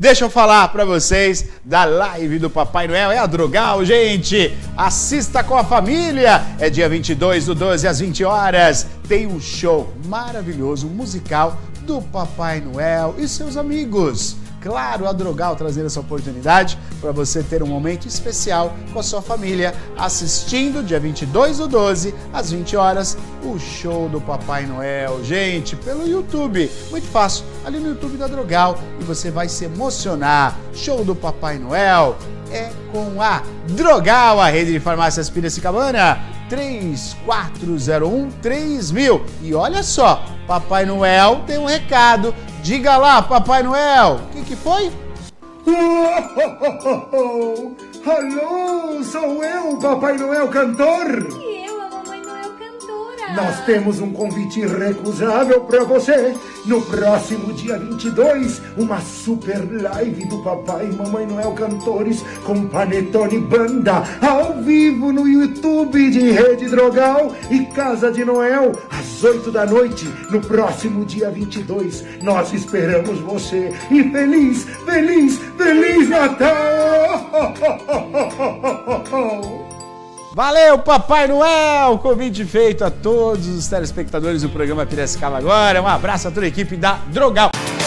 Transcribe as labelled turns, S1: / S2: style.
S1: Deixa eu falar pra vocês da live do Papai Noel, é a Drogal, gente. Assista com a família. É dia 22/12 às 20 horas. Tem um show maravilhoso, musical do Papai Noel e seus amigos. Claro, a Drogal trazendo essa oportunidade para você ter um momento especial com a sua família, assistindo dia 22/12 às 20 horas o show do Papai Noel. Gente, pelo YouTube, muito fácil, ali no YouTube da Drogal, e você vai se emocionar. Show do Papai Noel é com a Drogal, a rede de farmácias Piracicabana, 3401-3000. E olha só, Papai Noel tem um recado. Diga lá, Papai Noel, o que foi?
S2: Alô, sou eu, Papai Noel cantor.
S3: E eu, a Mamãe Noel cantora.
S2: Nós temos um convite irrecusável para você. No próximo dia 22, uma super live do Papai e Mamãe Noel cantores com Panetone Banda, ao vivo no YouTube de Rede Drogal e Casa de Noel, às 8 da noite, no próximo dia 22. Nós esperamos você e feliz, feliz, feliz Natal!
S1: Valeu, Papai Noel! Convite feito a todos os telespectadores do programa Piracicaba Agora. Um abraço a toda a equipe da Drogal.